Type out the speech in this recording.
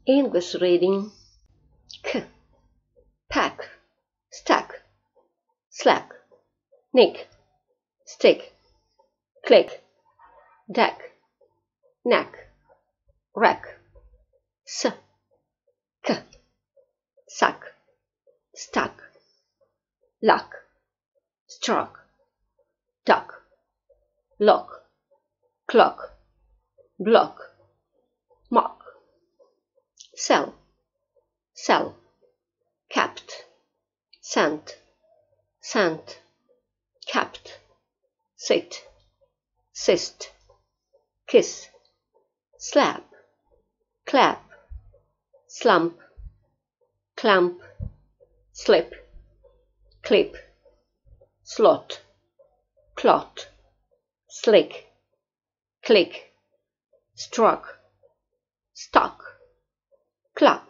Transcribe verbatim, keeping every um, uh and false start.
English reading: k, pack, stack, slack, nick, stick, click, deck, neck, rack, s, k, suck, stuck, luck, struck, duck, lock, clock, block, mock, sell, sell, capped, sent, sent, capped, sit, cyst, kiss, slap, clap, slump, clamp, slip, clip, slot, clot, slick, click, struck, stuck, cluck.